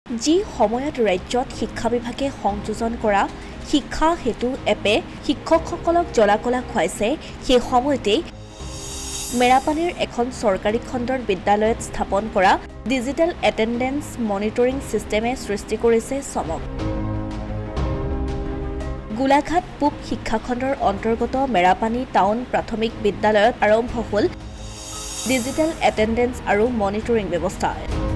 যি সময়ত ৰাজ্যত শিক্ষা বিভাগে সংযোজন কৰা শিক্ষা হেতু এপে শিক্ষকসকলক জলাকলা খুৱাইছে সেই সময়তেই মেৰাপানীৰ এখন চৰকাৰী খণ্ডৰ বিদ্যালয়ত স্থাপন কৰা ডিজিটেল এটেণ্ডেন্স মনিটৰিং সিস্টেমে সৃষ্টি কৰিছে চমক। গোলাঘাট পূব শিক্ষাখণ্ডৰ অন্তৰ্গত মেৰাপানী টাউন প্ৰাথমিক বিদ্যালয়ত আৰম্ভ হ'ল ডিজিটেল এটেণ্ডেন্স আৰু মনিটৰিং ব্যৱস্থা।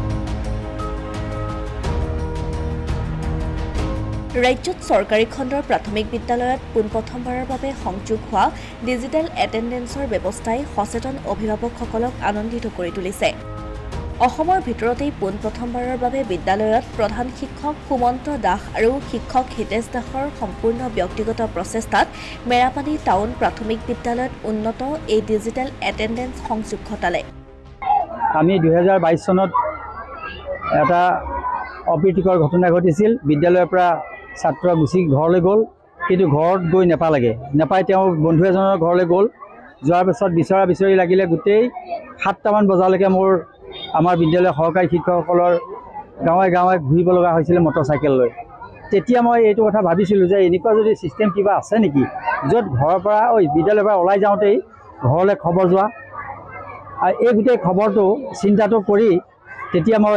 ৰাজ্যত চৰকাৰী খণ্ডৰ প্ৰাথমিক বিদ্যালয়ত পোনপ্ৰথমবাৰৰ বাবে সংযোগ হোৱা ডিজিটেল এটেণ্ডেন্সৰ ব্যৱস্থাই সচেতন অভিভাৱকসকলক আনন্দিত কৰি তুলিছে। অসমৰ ভিতৰতেই পোনপ্ৰথমবাৰৰ বাবে বিদ্যালয়ত প্ৰধান শিক্ষক সুমন্ত দাস আৰু শিক্ষক হিতেশ দাসৰ সম্পূৰ্ণ ব্যক্তিগত প্ৰচেষ্টাত মেৰাপানী টাউন প্ৰাথমিক বিদ্যালয়ত উন্নত এই ডিজিটেল এটেণ্ডেন্স সংযোগ ঘটালে। আমি 2022 চনত এটা অপ্ৰীতিকৰ ঘটনা ঘটিছিল। বিদ্যালয়ৰ পৰা ছাত্ৰ গুচি ঘৰলৈ গ'ল, কিন্তু ঘৰত গৈ নাপাই তেওঁ বন্ধু এজনৰ ঘৰলৈ গ'ল। যোৱাৰ পিছত বিচাৰি লাগিলে গোটেই 7টামান বজালৈকে আমাৰ বিদ্যালয়ৰ সহকাৰী শিক্ষকসকলৰ গাঁৱে গাঁৱে ঘূৰিব লগা হৈছিলে মটৰচাইকেল লৈ। তেতিয়া মই এইটো কথা ভাবিছিলোঁ যে এনেকুৱা যদি ছিষ্টেম কিবা আছে নেকি, য'ত ঘৰৰ পৰা বিদ্যালয়ৰ পৰা ওলাই যাওঁতেই ঘৰলৈ খবৰ যোৱা। আৰু এই গোটেই খবৰটো চিন্তাটো কৰি তেতিয়া মই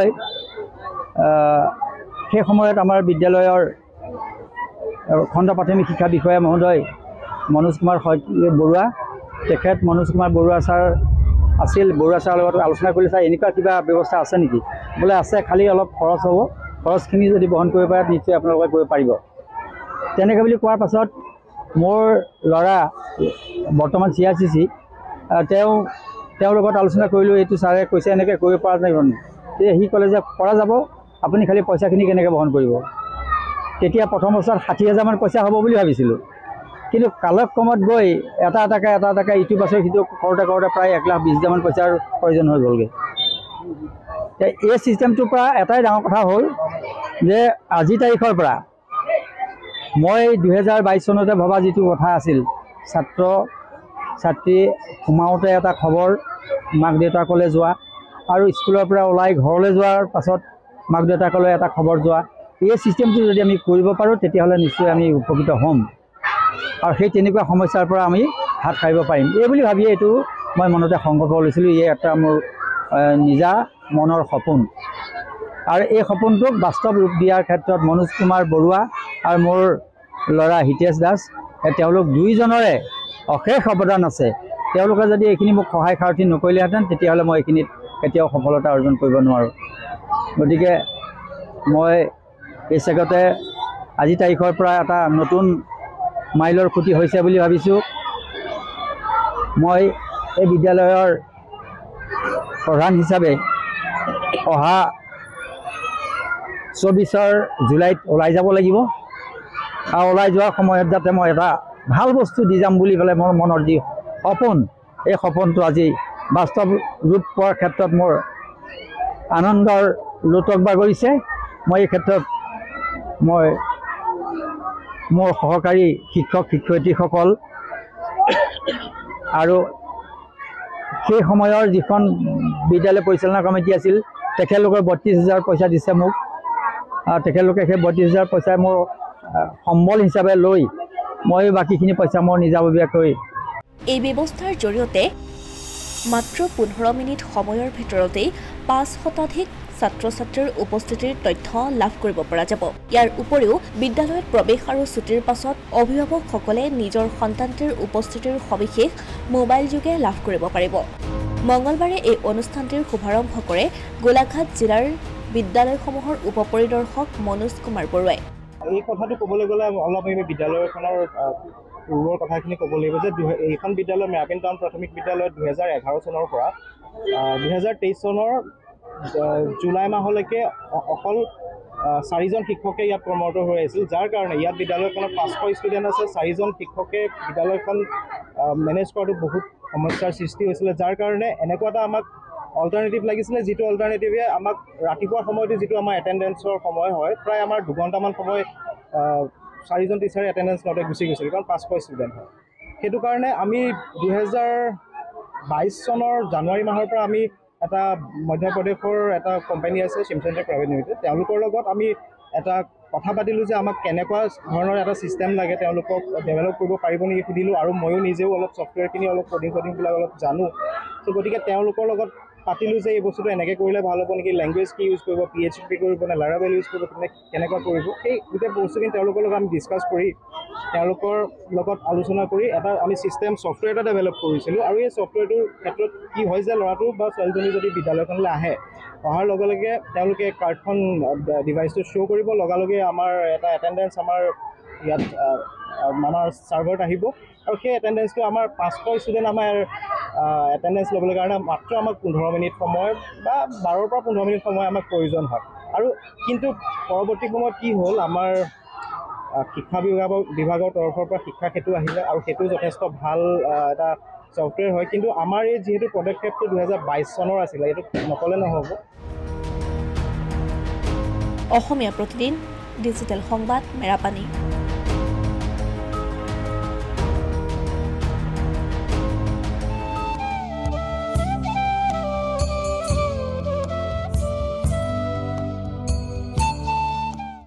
সেই সময়ত আমাৰ বিদ্যালয়ৰ খণ্ড প্ৰাথমিক শিক্ষা বিষয়া মহোদয় মনোজ কুমাৰ বৰুৱা, তেখেত মনোজ কুমাৰ বৰুৱা ছাৰ আছিল। বৰুৱা ছাৰৰ লগত আলোচনা কৰি ছাৰ এনেকুৱা কিবা ব্যৱস্থা আছে নেকি? বোলে আছে, খালি অলপ খৰচ হ'ব, খৰচখিনি যদি বহন কৰিব পাৰে নিশ্চয় আপোনালোকে কৰিব পাৰিব। তেনেকৈ বুলি কোৱাৰ পাছত মোৰ ল'ৰা বৰ্তমান CRCC তেওঁৰ লগত আলোচনা কৰিলোঁ। এইটো ছাৰে কৈছে এনেকৈ কৰিব পৰা নাই। তেতিয়া সি ক'লে যে পৰা যাব, আপুনি খালি পইচাখিনি কেনেকৈ বহন কৰিব। তেতিয়া প্ৰথম বছৰত 60,000 মান পইচা হ'ব বুলি ভাবিছিলোঁ, কিন্তু কালক্ৰমত গৈ এটা এটাকৈ ইটো পাছত সিটো কৰোঁতে প্ৰায় 1,20,000 মান পইচাৰ প্ৰয়োজন হৈ গ'লগৈ। এই ছিষ্টেমটোৰ পৰা এটাই ডাঙৰ কথা হ'ল যে আজি তাৰিখৰ পৰা মই 2022 চনতে ভবা যিটো কথা আছিল, ছাত্ৰ ছাত্ৰী সোমাওঁতে এটা খবৰ মাক দেউতাকলৈ যোৱা আৰু স্কুলৰ পৰা ওলাই ঘৰলৈ যোৱাৰ পাছত মাক দেউতাকলৈ এটা খবৰ যোৱা, এই ছিষ্টেমটো যদি আমি কৰিব পাৰোঁ তেতিয়াহ'লে নিশ্চয় আমি উপকৃত হ'ম আৰু সেই তেনেকুৱা সমস্যাৰ পৰা আমি হাত সাৰিব পাৰিম। এই বুলি ভাবিয়ে এইটো মই মনতে সংকল্প লৈছিলোঁ। এই এটা মোৰ নিজা মনৰ সপোন আৰু এই সপোনটোক বাস্তৱ ৰূপ দিয়াৰ ক্ষেত্ৰত মনোজ কুমাৰ বৰুৱা আৰু মোৰ ল'ৰা হিতেশ দাস, তেওঁলোক দুয়োজনৰে অশেষ অৱদান আছে। তেওঁলোকে যদি এইখিনি মোক সহায় সাৰথি নকৰিলেহেঁতেন তেতিয়াহ'লে মই এইখিনিত কেতিয়াও সফলতা অৰ্জন কৰিব নোৱাৰোঁ। গতিকে মই এই চেগতে আজি তাৰিখৰ পৰা এটা নতুন মাইলৰ খুঁটি হৈছে বুলি ভাবিছোঁ। মই এই বিদ্যালয়ৰ প্ৰধান হিচাপে অহা 24 জুলাইত ওলাই যাব লাগিব আৰু ওলাই যোৱাৰ সময়ত যাতে মই এটা ভাল বস্তু দি যাম বুলি পেলাই মোৰ মনৰ যি সপোন, এই সপোনটো আজি বাস্তৱ ৰূপ পোৱাৰ ক্ষেত্ৰত মোৰ আনন্দৰ লোটক বাগৰিছে। মই এই ক্ষেত্ৰত মোৰ সহকাৰী শিক্ষক শিক্ষয়িত্ৰীসকল আৰু সেই সময়ৰ যিখন বিদ্যালয় পৰিচালনা কমিটি আছিল তেখেতলোকে 32,000 পইচা দিছে মোক, আৰু তেখেতলোকে সেই 32,000 পইচা মোৰ সম্বল হিচাপে লৈ মই বাকীখিনি পইচা মোৰ নিজাববীয়াকৈ এই ব্যৱস্থাৰ জৰিয়তে মাত্ৰ 15 মিনিট সময়ৰ ভিতৰতেই 5 শতাধিক ছাত্ৰ ছাত্ৰীৰ উপস্থিতিৰ তথ্য লাভ কৰিব পৰা যাব। ইয়াৰ উপৰিও বিদ্যালয়ত প্ৰৱেশ আৰু ছুটিৰ পাছত অভিভাৱকসকলে নিজৰ সন্তানটিৰ উপস্থিতিৰ সবিশেষ মোবাইল যোগে লাভ কৰিব পাৰিব। মঙলবাৰে এই অনুষ্ঠানটিৰ শুভাৰম্ভ কৰে গোলাঘাট জিলাৰ বিদ্যালয়সমূহৰ উপ পৰিদৰ্শক মনোজ কুমাৰ বৰুৱাই। এই কথাটো ক'বলৈ গ'লে অলপ আমি বিদ্যালয়খনৰ পূৰ্বৰ কথাখিনি ক'ব লাগিব যে এইখন বিদ্যালয় মেৰাপানী টাউন প্ৰাথমিক বিদ্যালয়ত 2011 চনৰ পৰা 2023 চনৰ জুলাই মাহলৈকে অকল 4জন শিক্ষকে ইয়াত কৰ্মৰত হৈ আছিল, যাৰ কাৰণে ইয়াত বিদ্যালয়খনত 500 ষ্টুডেণ্ট আছে। 4জন শিক্ষকে বিদ্যালয়খন মেনেজ কৰাটো বহুত সমস্যাৰ সৃষ্টি হৈছিলে, যাৰ কাৰণে এনেকুৱা এটা আমাক অল্টাৰনেটিভ লাগিছিলে, যিটো অল্টাৰনেটিভে আমাক ৰাতিপুৱাৰ সময়টো যিটো আমাৰ এটেণ্ডেঞ্চৰ সময় হয়, প্ৰায় আমাৰ 2 ঘণ্টামান সময় 4জন টিচাৰে এটেণ্ডেঞ্চ লওঁতে গুচি গৈছিল, কাৰণ 500 ষ্টুডেণ্ট হয়। সেইটো কাৰণে আমি 2022 চনৰ জানুৱাৰী মাহৰ পৰা আমি এটা মধ্যপ্ৰদেশৰ এটা কোম্পানী আছে চিমচেণ্টাৰ প্ৰাইভেট লিমিটেড, তেওঁলোকৰ লগত আমি এটা কথা পাতিলোঁ যে আমাক কেনেকুৱা ধৰণৰ এটা ছিষ্টেম লাগে, তেওঁলোকক ডেভেলপ কৰিব পাৰিব নেকি সুধিলোঁ। আৰু ময়ো নিজেও অলপ ছফ্টৱেৰখিনি অলপ কডিংবিলাক অলপ জানো। ত' গতিকে তেওঁলোকৰ লগত পাতিলোঁ যে এই বস্তুটো এনেকৈ কৰিলে ভাল হ'ব নেকি, লেংগুৱেজ কি ইউজ কৰিব, PHP কৰিব নে লাৰাভেল ইউজ কৰিব, কেনেকুৱা কৰিব, সেই গোটেই বস্তুখিনি তেওঁলোকৰ লগত আমি ডিছকাছ কৰি তেওঁলোকৰ লগত আলোচনা কৰি এটা আমি ছিষ্টেম ছফ্টৱেৰ এটা ডেভেলপ কৰিছিলোঁ। আৰু এই ছফ্টৱেৰটোৰ ক্ষেত্ৰত কি হয় যে ল'ৰাটো বা ছোৱালীজনী যদি বিদ্যালয়খনলৈ আহে, অহাৰ লগে লগে তেওঁলোকে কাৰ্ডখন ডিভাইচটো শ্ব' কৰিব, লগালগে আমাৰ এটা এটেণ্ডেঞ্চ আমাৰ ইয়াত আমাৰ ছাৰ্ভাৰত আহিব। আৰু সেই এটেণ্ডেঞ্চটো আমাৰ 500 ষ্টুডেণ্ট আমাৰ এটেণ্ডেঞ্চ ল'বলৈ কাৰণে মাত্ৰ আমাক 15 মিনিট সময় বা 12 পৰা 15 মিনিট সময় আমাক প্ৰয়োজন হয়। আৰু কিন্তু পৰৱৰ্তী সময়ত কি হ'ল, আমাৰ শিক্ষা বিভাগৰ তৰফৰ পৰা শিক্ষা সেতু আহিলে আৰু সেইটো যথেষ্ট ভাল এটা ছফ্টৱেৰ হয়। কিন্তু আমাৰ এই যিহেতু পদক্ষেপটো 2022 চনৰ আছিলে, এইটো নক'লে নহ'ব। অসমীয়া প্ৰতিদিন, ডিজিটেল সংবাদ, মেৰাপানী।